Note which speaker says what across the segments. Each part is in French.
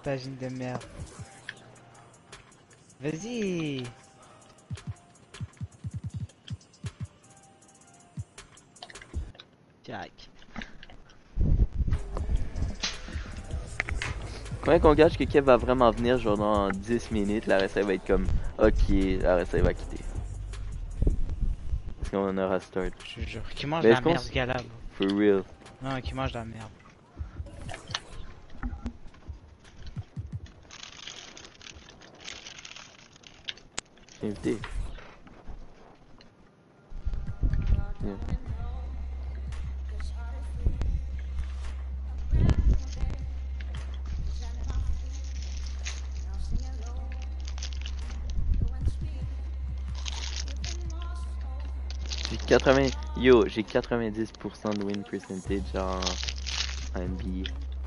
Speaker 1: Pagine de merde. Vas-y. Jack.
Speaker 2: Combien qu'on gage que Kev va vraiment venir genre dans 10 minutes, la RSA va être comme ok, la RSA va quitter. Parce qu'on aura start.
Speaker 1: Je jure. Qui mange
Speaker 2: Mais
Speaker 1: de
Speaker 2: est-ce
Speaker 1: la
Speaker 2: qu'on
Speaker 1: merde, ce gars-là.
Speaker 2: For real.
Speaker 1: Non, qui mange de la merde.
Speaker 2: J'ai invité. Yeah. J'ai 80... Yo, j'ai 90% de win percentage en NBA.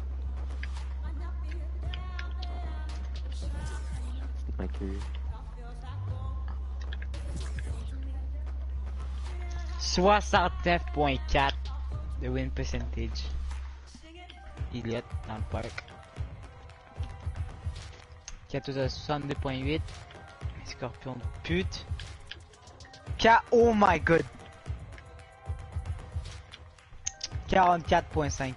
Speaker 2: C'est ma career.
Speaker 1: 69.4 de win percentage. Elliot dans le parc. Katos à 62.8. Scorpion de pute. Oh my god. 44.5.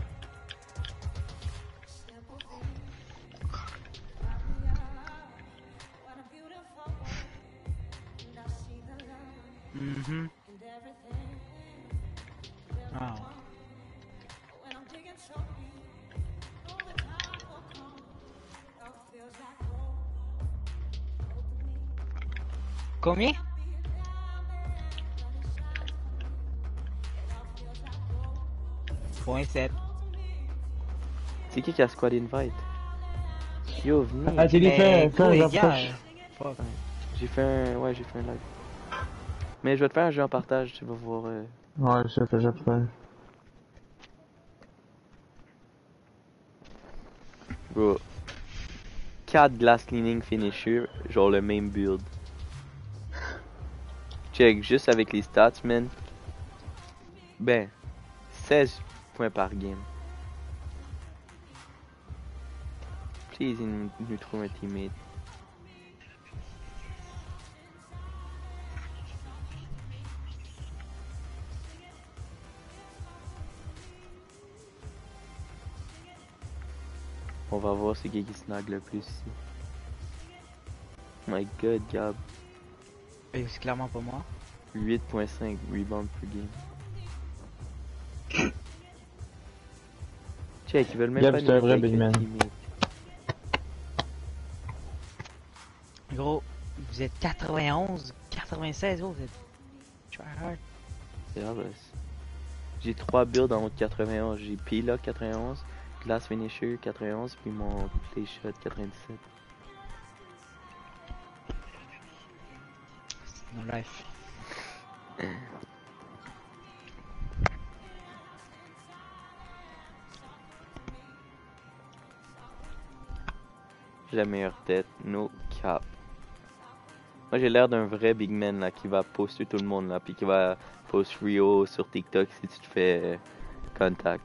Speaker 1: Oh. Combien? Point 7.
Speaker 2: C'est qui a squad invite? Yo, venez.
Speaker 3: Ah, j'ai fait un jeu
Speaker 2: J'ai fait un... Ouais, j'ai fait un live. Mais je vais te faire un jeu en partage, tu vas voir...
Speaker 3: Ouais, j'ai fait.
Speaker 2: Bro. 4 glass cleaning finisher, genre le même build. Check, juste avec les stats, man. Ben, 16 points par game. Please, il nous trouve un teammate. On va voir c'est qui snag le plus ici. My god, Gab.
Speaker 1: C'est clairement pas moi.
Speaker 2: 8.5 rebound per game. Check, ils veulent même
Speaker 3: Gab,
Speaker 2: pas
Speaker 3: c'est un vrai
Speaker 2: avec
Speaker 3: big man.
Speaker 2: teammate.
Speaker 1: Gros, vous êtes 91, 96, gros, vous êtes tryhard.
Speaker 2: C'est grave. J'ai 3 builds en haut de 91. J'ai Pila 91, Glass Finisher 91, puis mon Play Shot 97.
Speaker 1: No life.
Speaker 2: J'ai la meilleure tête, no cap. Moi j'ai l'air d'un vrai big man là qui va poster tout le monde là, puis qui va post Rio sur TikTok si tu te fais contact.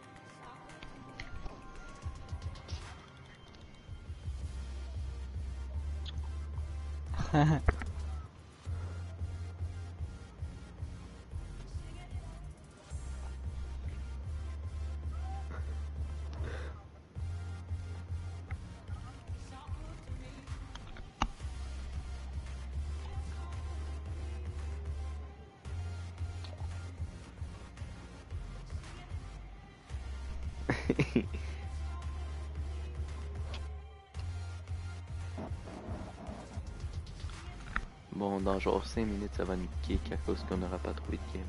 Speaker 2: Bon, dans genre 5 minutes, ça va nous kick à cause qu'on n'aura pas trouvé de game.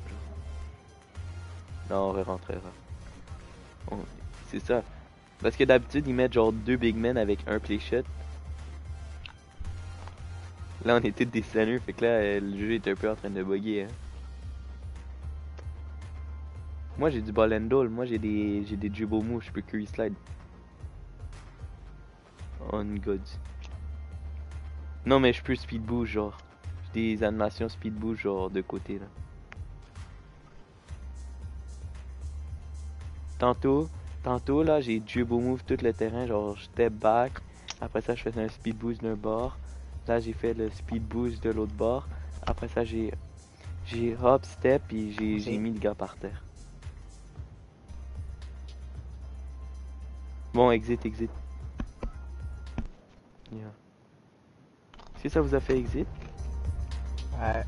Speaker 2: Non, on rentrera. C'est ça. Parce que d'habitude, ils mettent genre 2 big men avec un play shot. Là, on était des centers, fait que là, le jeu est un peu en train de bugger. Hein. Moi, j'ai du ball and doll. Moi, j'ai des dribble moves. Je peux curry slide. On god. Non, mais je peux speed boost, genre. J'ai des animations speed boost, genre, de côté, là. Tantôt, Tantôt, là, j'ai dribble move tout le terrain, genre, step back. Après ça, je faisais un speed boost d'un bord. Là, j'ai fait le speed boost de l'autre bord. Après ça, j'ai hop, step, puis j'ai mis le gars par terre. Bon, exit. Yeah. Est-ce que ça vous a fait exit?
Speaker 1: Ouais.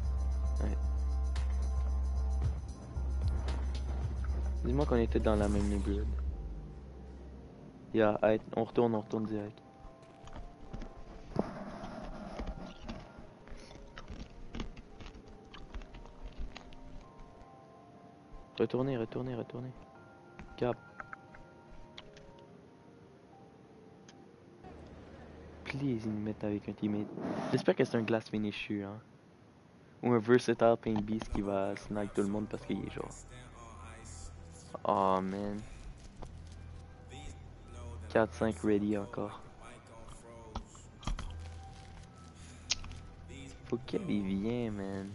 Speaker 2: Dis-moi qu'on était dans la même neighborhood. Yeah, on retourne direct. Retournez. Cap. Please, ils nous mettent avec un teammate. J'espère que c'est un glass finisher, hein. Ou un versatile paint beast qui va snag tout le monde parce qu'il est genre. Oh man. 4-5 ready encore. Faut qu'elle y vienne, man.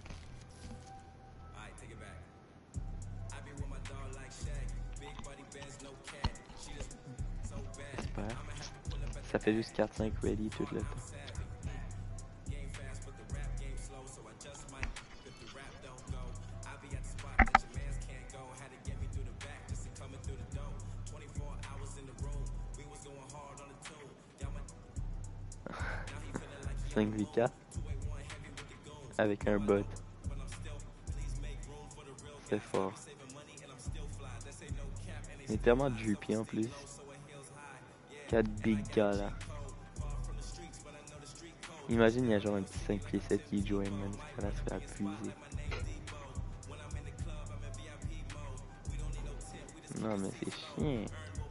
Speaker 2: J'espère. Ça fait juste 4-5 ready tout le temps. V4 avec un bot. C'est fort. Il est tellement drippy en plus. 4 big gars là. Imagine il y a genre un petit 5 pieds 7 qui join, man. Ça va se faire appuyer. Non mais c'est chiant.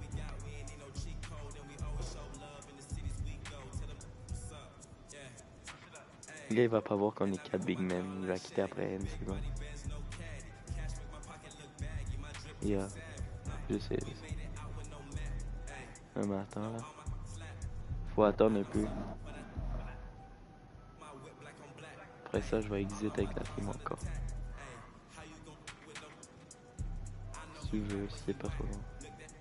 Speaker 2: Le gars il va pas voir qu'on est 4 big men, il va quitter après une seconde. Yeah, je sais. Non mais attends là. Faut attendre un peu. Après ça je vais exit avec la team encore. Si tu veux, si c'est pas trop long.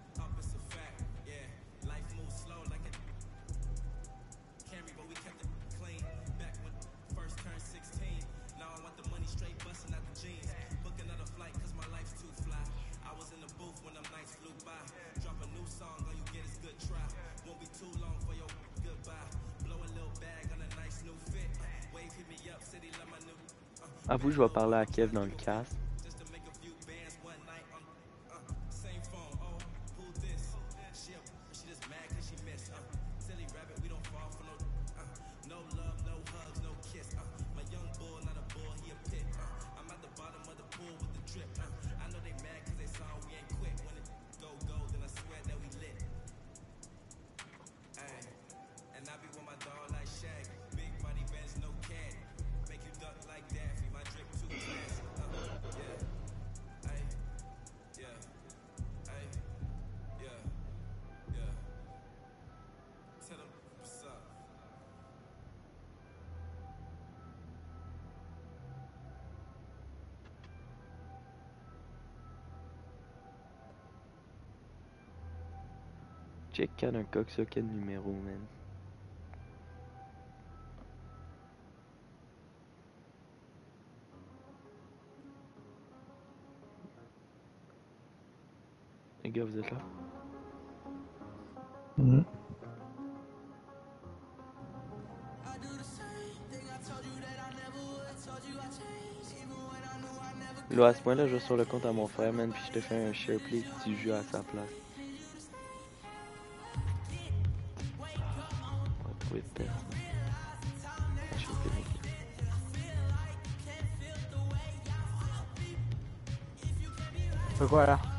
Speaker 2: Avoue, je vais parler à Kev dans le cast. Check quand un coq quel numéro, man. Les gars, vous êtes là?
Speaker 3: Mhm.
Speaker 2: Là, à ce point-là, je vais sur le compte à mon frère, man, puis je te fais un share play, tu joues à sa place. On va trouver personne. Je sais pas, mec.
Speaker 1: C'est quoi là?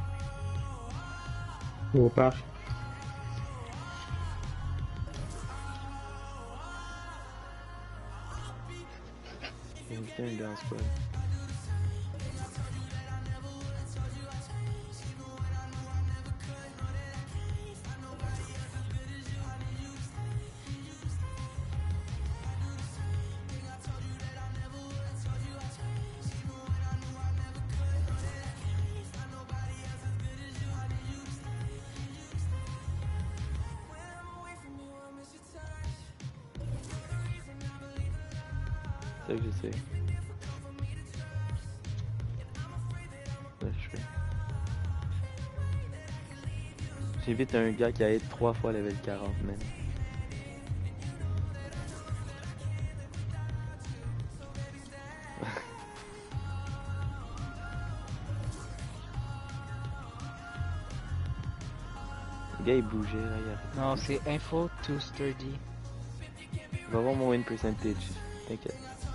Speaker 3: Au parc.
Speaker 2: J'ai invité un gars en squad. ça que j'essaie. Là, je fais. J'évite un gars qui a été 3 fois level 40, man. Le gars il bougeait là, il a...
Speaker 1: Non, c'est info too sturdy.
Speaker 2: Va voir mon win percentage, t'inquiète.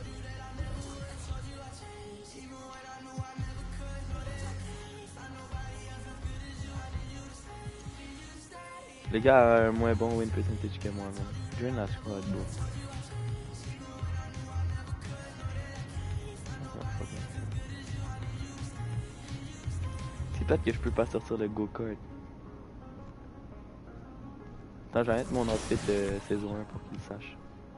Speaker 2: Le gars a un moins bon win percentage que moi, man. Join la squad, bro. C'est plate que je peux pas sortir le go-kart. Attends, je vais mettre mon outfit de saison 1 pour qu'il sache.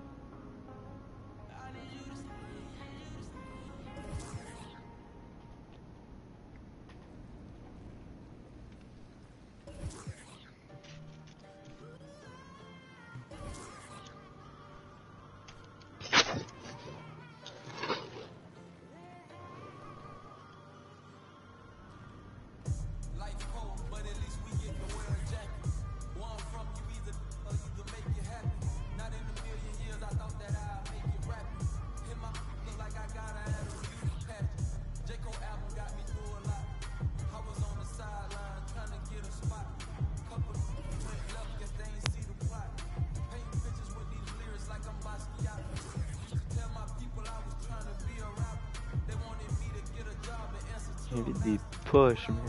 Speaker 2: J'invite des poches, man.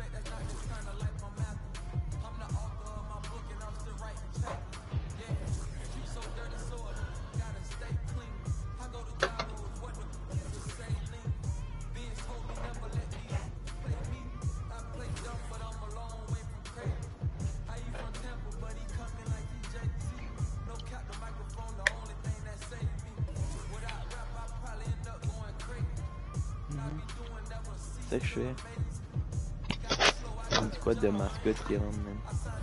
Speaker 2: C'est ça que je fais. Un squad de mascotte qui rentre, man.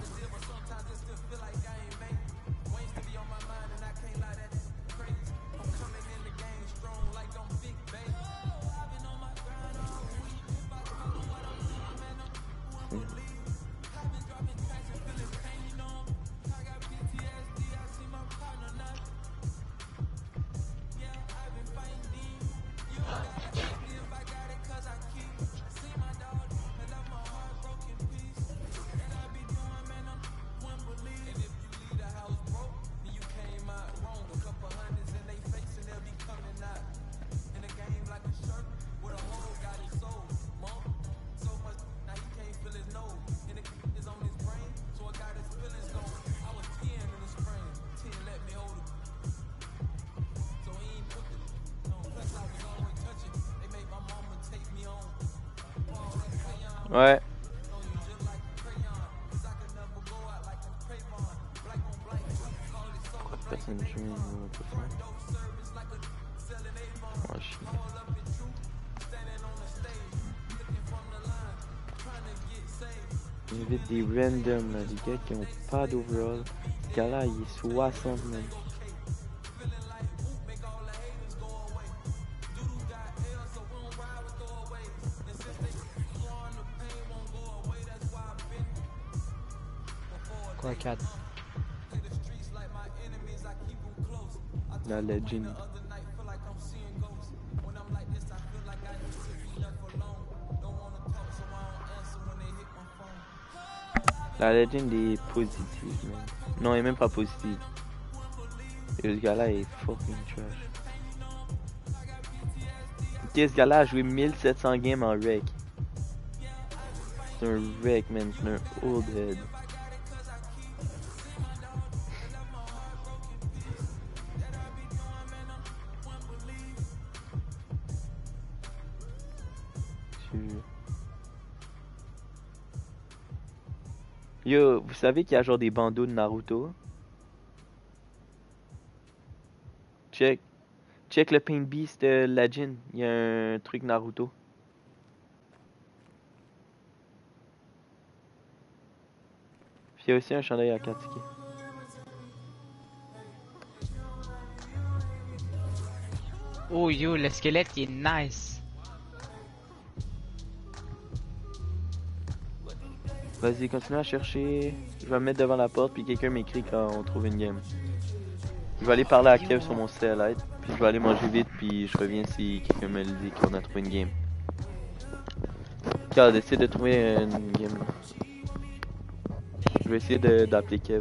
Speaker 2: Ouais. Pourquoi personne joue on peut faire? Oh, chier. J'invite des randoms là, des gars qui ont pas d'overall. Ce gars-là, il est 60 man.
Speaker 1: Quoi, 4?
Speaker 2: La legend. La legend est positive, man. Non, elle est même pas positive. Et ce gars-là est fucking trash. Ok, ce gars-là a joué 1700 games en rec. C'est un rec, man. C'est un old head. Yo, vous savez qu'il y a genre des bandeaux de Naruto? Check. Check le Paint Beast Legend. Il y a un truc Naruto. Puis il y a aussi un chandail Akatsuki.
Speaker 1: Oh yo, le squelette il est nice.
Speaker 2: Vas-y, continue à chercher. Je vais me mettre devant la porte, puis quelqu'un m'écrit quand on trouve une game. Je vais aller parler à Kev sur mon CLite, puis je vais aller manger vite, puis je reviens si quelqu'un me le dit qu'on a trouvé une game. Car essaie de trouver une game. Je vais essayer d'appeler Kev.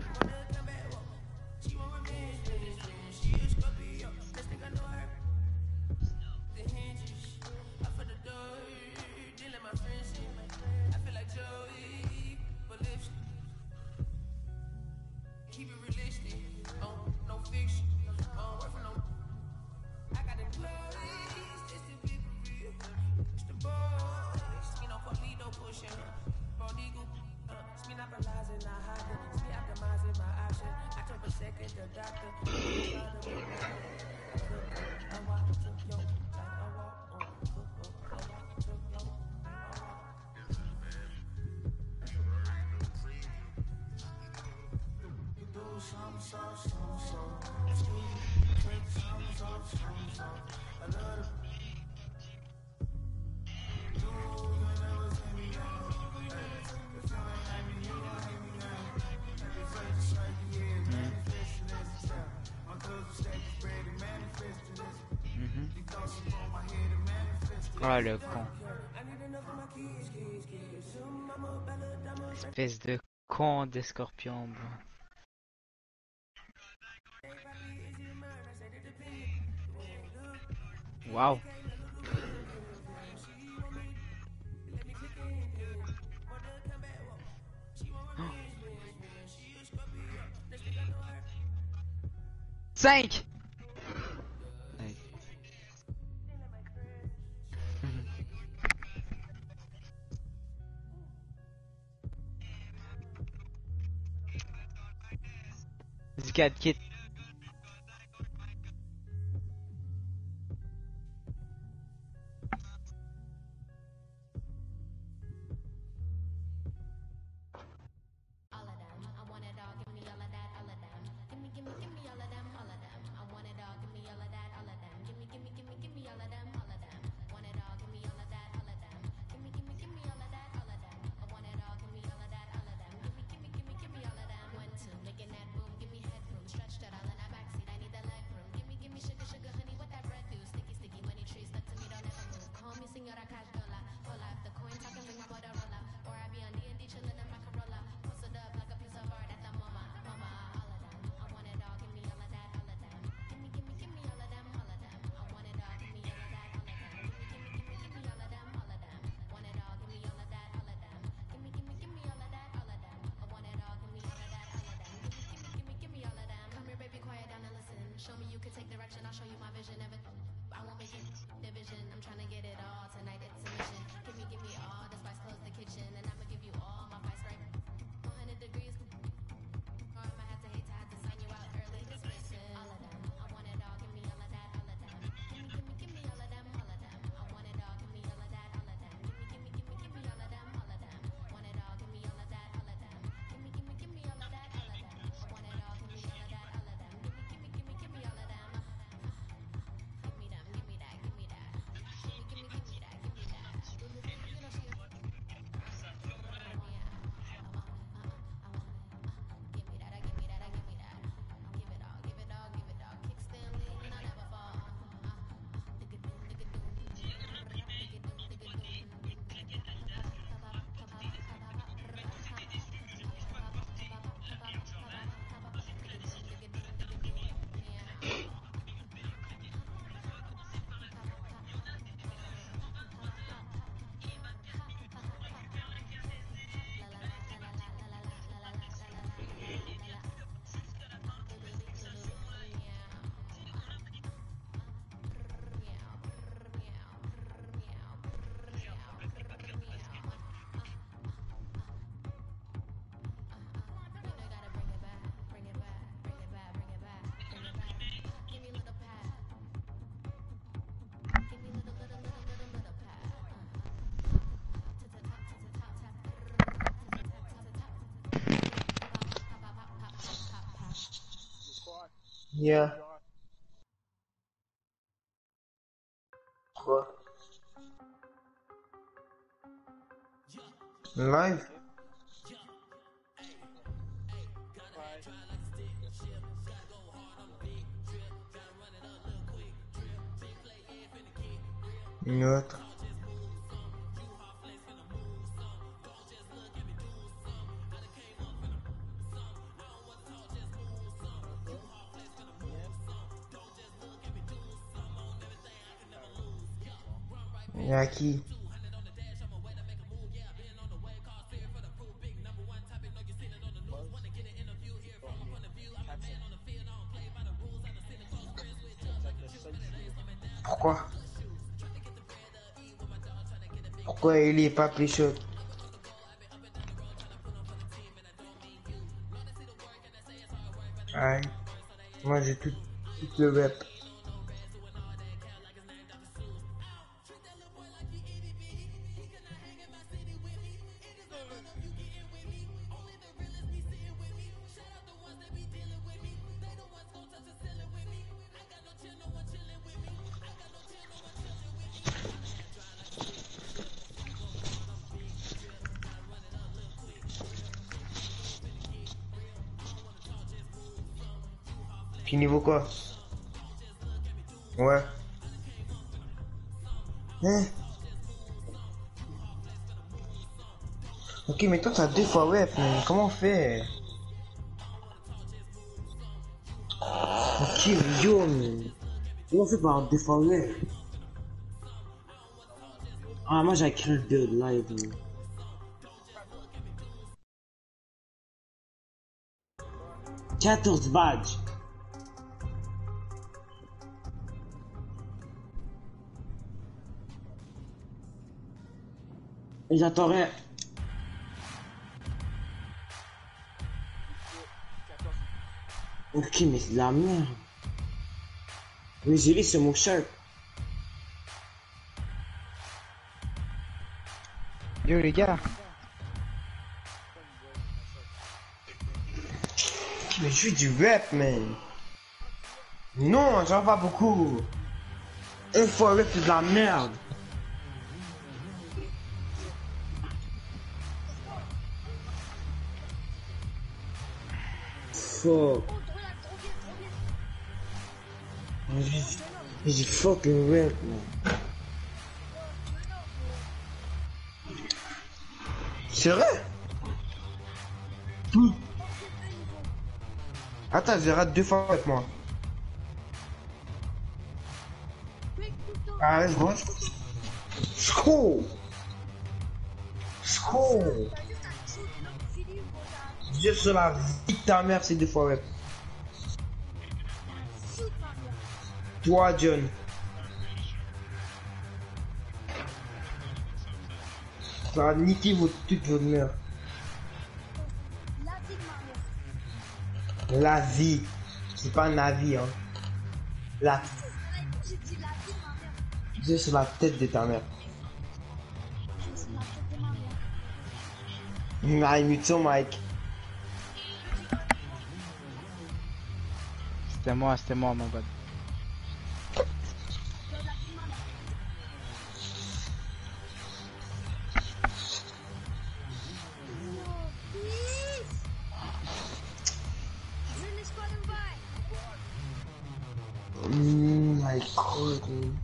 Speaker 1: Ah le con. Espèce de con de scorpion, bro. Wow. Cinq. Zcad kit.
Speaker 3: Yeah.
Speaker 4: Live? Une autre. Il y a qui? Pourquoi? Pourquoi il est pas plus chaud? Aïe. Moi j'ai tout le web. Puis niveau quoi? Ouais. Hein? Ok, mais toi t'as 2 fois web, mais comment on fait? Ok, mais yo, mais... Comment on fait pour avoir 2 fois web? Ah, moi j'ai créé le vidéo de live. Mais... 14 badges. Et j'attends rien. Ok, mais c'est de la merde. Mais j'ai lu sur mon shirt.
Speaker 1: Yo les gars,
Speaker 4: Mais je suis du rap, man. Non, j'en vois beaucoup. 1 fois rap, c'est de la merde. Fuck. J'ai fucking rap, man. C'est vrai? Attends, je rate 2 fois avec moi. Ah, let's go. Score. Score. Juste sur la vie de ta mère, c'est 2 fois web. Toi, John. Ça va niquer toute votre mère. La vie. C'est pas un avis, hein. La... Juste sur la tête de ta mère. Ah, mute son mic.
Speaker 1: c'était moi mon bad.
Speaker 4: My god.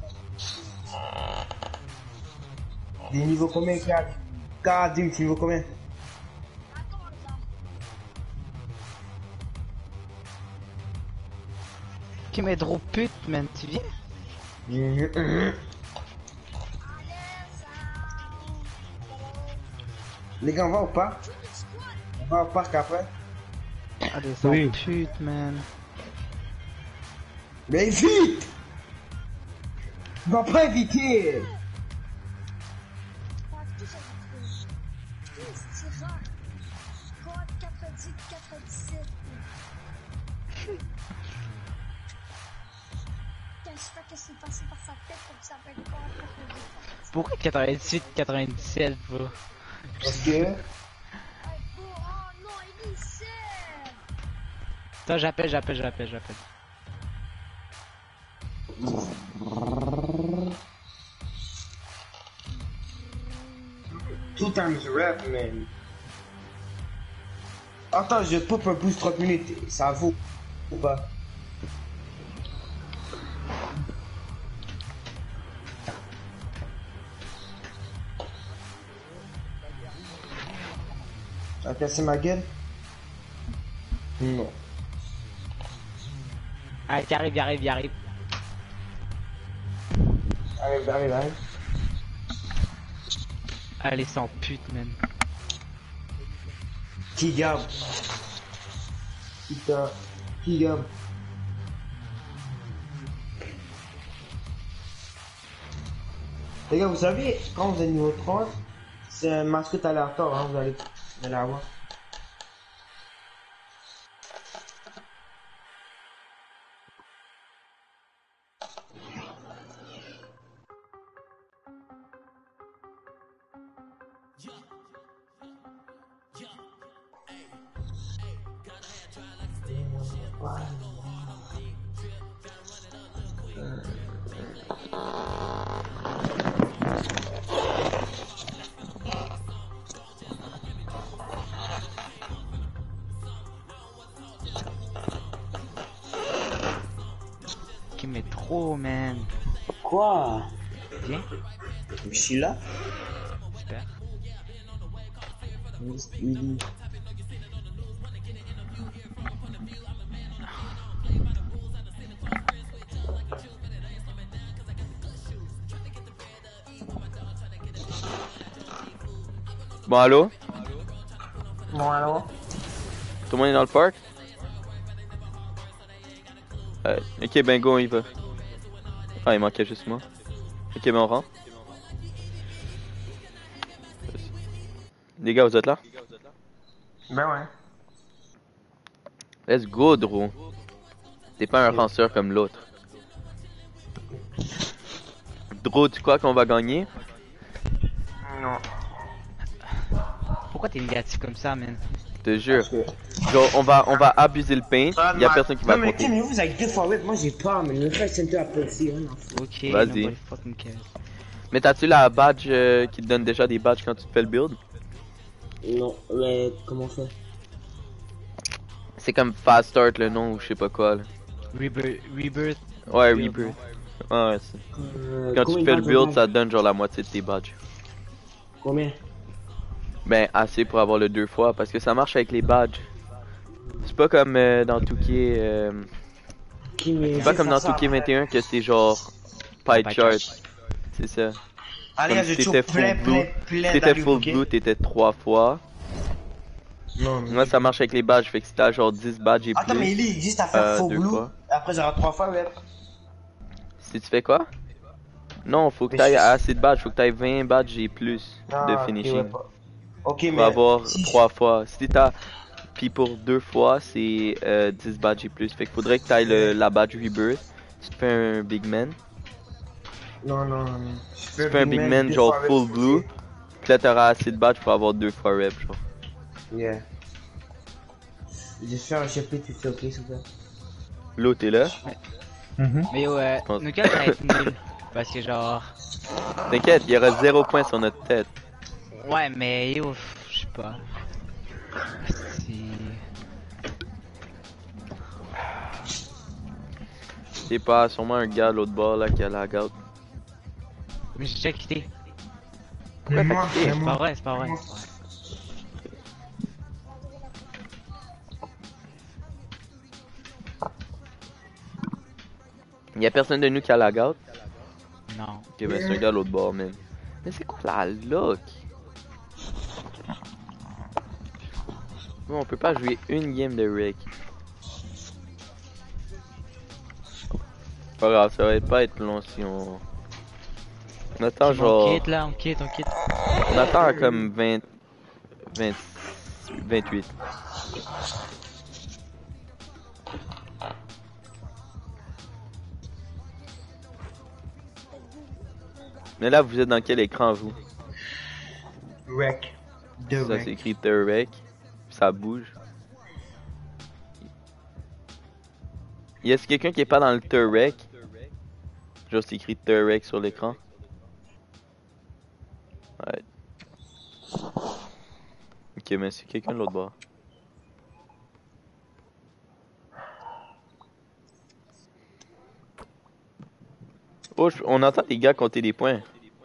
Speaker 4: Des niveaux combien, Kat? Kat, dis-moi, niveau combien?
Speaker 1: Qui met trop pute, man, tu viens?
Speaker 4: Les gars, on va au parc? On va au parc après?
Speaker 1: Allez,
Speaker 3: Oui.
Speaker 1: pute, man.
Speaker 4: Mais vite! On va pas éviter!
Speaker 1: Pourquoi 98, 97, bro?
Speaker 4: Parce que...
Speaker 1: Attends, j'appelle.
Speaker 4: 2 times rep, man. Attends, je pop un boost 30 minutes. Ça vaut ou pas? T'as cassé ma gueule? Non.
Speaker 1: Allez, j'arrive.
Speaker 4: Arrive.
Speaker 1: Allez, sans pute, man.
Speaker 4: Qui garde? Putain, qui garde? Les gars, vous savez, quand vous êtes niveau 30, c'est un mascotte aléatoire, hein, vous allez avoir.
Speaker 1: Qui met trop, man.
Speaker 4: Quoi?
Speaker 1: Viens,
Speaker 4: Je suis là.
Speaker 1: super.
Speaker 2: Bon, allô?
Speaker 4: Bon, alors?
Speaker 2: Tout le monde est dans le parc? Ok, ben go, on y va. Ah, il manquait juste moi. Ok, ben on rentre. Les gars, vous êtes là?
Speaker 4: Ben ouais.
Speaker 2: Let's go, Drew. T'es pas un ranceur comme l'autre. Drew, tu crois qu'on va gagner?
Speaker 4: Non.
Speaker 1: Pourquoi t'es négatif comme ça, man?
Speaker 2: Je te jure. Genre, on va abuser le paint. Y'a personne qui va
Speaker 4: non, mais
Speaker 2: compter.
Speaker 4: mais vous avec 2 fois whip, moi j'ai peur, mais le fait center à passer, hein,
Speaker 1: Ok,
Speaker 2: Vas-y.
Speaker 1: nobody fucking cares.
Speaker 2: Mais t'as-tu la badge qui te donne déjà des badges quand tu te fais le build?
Speaker 4: Non, mais comment on fait?
Speaker 2: C'est comme Fast Start le nom ou je sais pas quoi là.
Speaker 1: Rebirth.
Speaker 2: Ouais,
Speaker 1: Build,
Speaker 2: Rebirth. Ouais, c'est... Quand tu
Speaker 4: Combien
Speaker 2: fais le
Speaker 4: de
Speaker 2: build,
Speaker 4: badges
Speaker 2: ça te donne genre la moitié de tes badges.
Speaker 4: Combien?
Speaker 2: Ben, assez pour avoir le 2 fois parce que ça marche avec les badges. C'est pas comme dans Touquet. C'est pas comme dans Touquet 21 que c'est genre pie chart. C'est ça.
Speaker 4: Allez,
Speaker 2: Comme
Speaker 4: je
Speaker 2: si
Speaker 4: trouve
Speaker 2: t'étais full blue. Si t'étais full blue, t'étais 3 fois.
Speaker 4: Non,
Speaker 2: Moi, ça marche avec les badges. Fait que si t'as genre 10 badges et
Speaker 4: attends,
Speaker 2: plus.
Speaker 4: mais il existe à faire full
Speaker 2: 2
Speaker 4: blue.
Speaker 2: fois.
Speaker 4: Après, j'aurai 3 fois whip.
Speaker 2: Si tu fais quoi? Non, faut que
Speaker 4: Mais
Speaker 2: t'ailles
Speaker 4: je-
Speaker 2: assez de badges. Faut que t'ailles 20 badges et plus de
Speaker 4: Ah,
Speaker 2: finishing.
Speaker 4: ok, ouais, pas. Ok,
Speaker 2: Pour
Speaker 4: mais.
Speaker 2: avoir
Speaker 4: si-
Speaker 2: 3 fois. Si t'as. Puis pour 2 fois, c'est 10 badges et plus. Fait qu'il faudrait que t'ailles la badge Rebirth. Tu te fais un Big Man.
Speaker 4: Non, non, non.
Speaker 2: Tu fais un Big Man genre full blue. Puis là, t'auras assez de badges pour avoir 2 fois rep, genre.
Speaker 4: Yeah. Je fais un chapitre, tu fais ok, s'il vous plaît.
Speaker 2: L'autre t'es là.
Speaker 1: Mais yo,
Speaker 2: pense.
Speaker 1: Nuka, ça va être nul. Parce que genre.
Speaker 2: T'inquiète, il y aura 0 points sur notre tête.
Speaker 1: Ouais, mais yo, je sais pas.
Speaker 2: C'est pas sûrement un gars à l'autre bord là qui a la garde.
Speaker 1: Mais j'ai déjà quitté.
Speaker 2: Pourquoi t'as quitté?
Speaker 1: C'est pas vrai, c'est pas vrai.
Speaker 2: Y'a personne de nous qui a la garde?
Speaker 1: Non.
Speaker 2: Ok, ben c'est un gars à l'autre bord, man. Mais c'est quoi la look? Non, on peut pas jouer une game de Rick. Pas grave, ça va pas être long si on... On attend genre...
Speaker 1: On quitte là, on quitte.
Speaker 2: On attend à comme 28. Mais là, vous êtes dans quel écran, vous?
Speaker 4: Rec. De
Speaker 2: Ça
Speaker 4: rec.
Speaker 2: s'écrit The Rec. Ça bouge. Y a-t-il quelqu'un qui est pas dans le The Rec? Genre, c'est écrit The Rec sur l'écran. Ouais. Ok, mais c'est quelqu'un de l'autre bord. Oh, on entend les gars compter des points.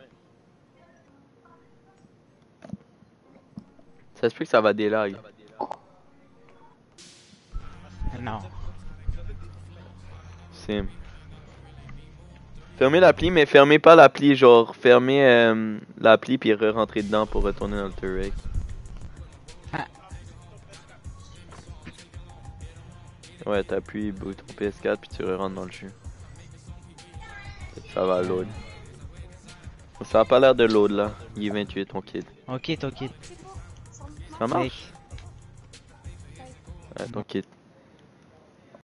Speaker 2: Ça se peut que ça va délag.
Speaker 1: Non.
Speaker 2: Sim. Fermez l'appli, mais fermez pas l'appli, genre fermez l'appli puis re-rentrez dedans pour retourner dans le turret.
Speaker 1: Ah.
Speaker 2: Ouais, t'appuies bouton PS4 puis tu re-rentres dans le jeu. Ça va load. Ça a pas l'air de load là. Il est 28 ton kid.
Speaker 1: Ok, ton kid.
Speaker 2: Ça marche? Ouais, ton kid.